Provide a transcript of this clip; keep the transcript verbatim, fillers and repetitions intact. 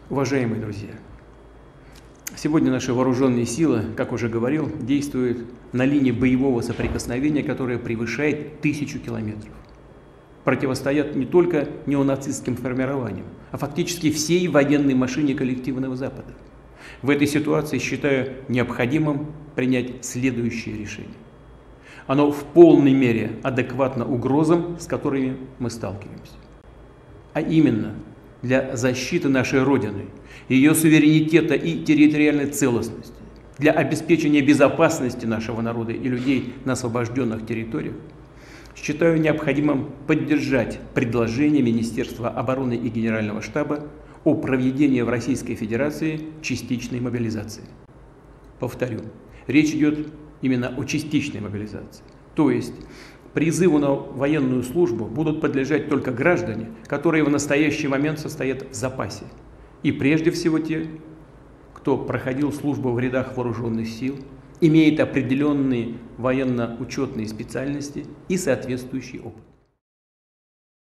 Уважаемые друзья, сегодня наши вооруженные силы, как уже говорил, действуют на линии боевого соприкосновения, которая превышает тысячу километров. Противостоят не только неонацистским формированиям, а фактически всей военной машине коллективного Запада. В этой ситуации считаю необходимым принять следующее решение. Оно в полной мере адекватно угрозам, с которыми мы сталкиваемся. А именно, для защиты нашей Родины, ее суверенитета и территориальной целостности, для обеспечения безопасности нашего народа и людей на освобожденных территориях, считаю необходимым поддержать предложение Министерства обороны и Генерального штаба о проведении в Российской Федерации частичной мобилизации. Повторю, речь идет именно о частичной мобилизации, то есть призыву на военную службу будут подлежать только граждане, которые в настоящий момент состоят в запасе. И прежде всего те, кто проходил службу в рядах вооруженных сил, имеет определенные военно-учетные специальности и соответствующий опыт.